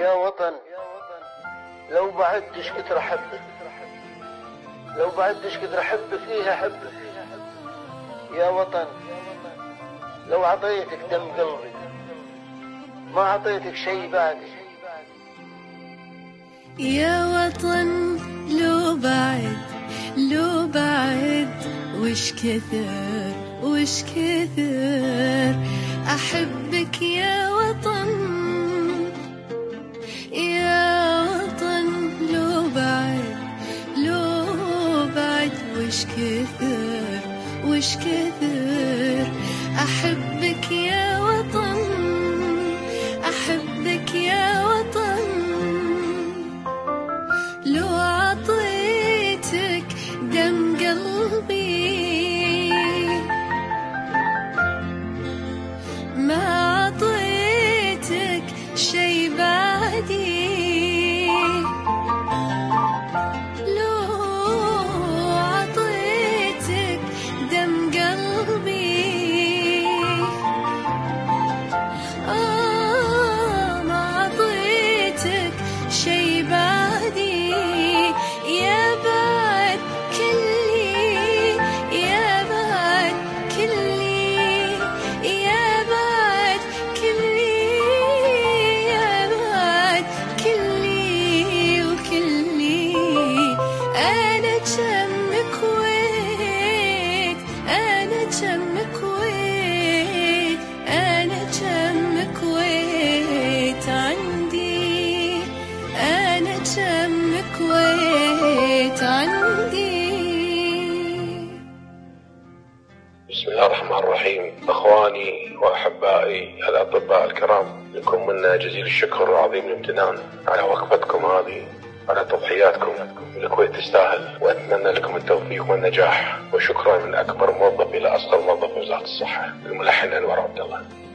يا وطن لو بعدتش كتر أحبك، لو بعدتش كتر أحب فيها أحبك. يا وطن لو عطيتك دم قلبي ما عطيتك شي بعدي. يا وطن لو بعد لو بعد وش كثر وش كثر أحبك يا وطن. يا وطن لو بعد لو بعد وش كثر وش كثر أحبك يا وطن. أحبك يا وطن لو عطيتك دم قلبي ما عطيتك شي بعدي. لو عطيتك دم قلبي ما عطيتك شي بعدي. يا بعد كلي يا بعد كلي يا بعد كلي يا بعد كلي وكلي. أنا جنبك ويت أنا جنبك ويت أنا جنبك ويت عندي. أنا جنبك ويت عندي. بسم الله الرحمن الرحيم. أخواني وأحبائي الأطباء الكرام، لكم منا جزيل الشكر وعظيم الامتنان على وقفتكم هذه، على تضحياتكم. الكويت تستاهل، وأتمنى لكم التوفيق والنجاح. وشكرا من أكبر موظف إلى أصغر موظف في وزارة الصحة، الملحن أنور عبد الله.